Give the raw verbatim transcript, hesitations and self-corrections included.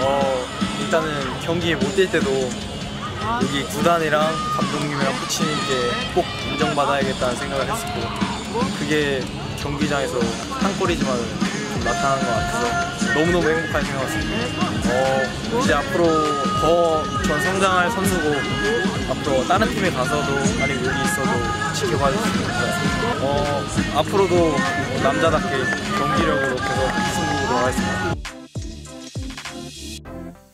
어, 일단은 경기에 못 뛸 때도 여기 구단이랑 감독님이랑 코치님께 꼭 인정받아야겠다는 생각을 했었고, 그게 경기장에서 한 골이지만 좀 나타나는 것 같아서 너무너무 행복한 생각이었습니다. 어, 이제 앞으로 더 전 성장할 선수고, 앞으로 다른 팀에 가서도 아니면 여기 있어도 지켜봐 주시면 좋겠습니다. 어, 앞으로도 남자답게 경기력으로 계속 승부를 하겠습니다.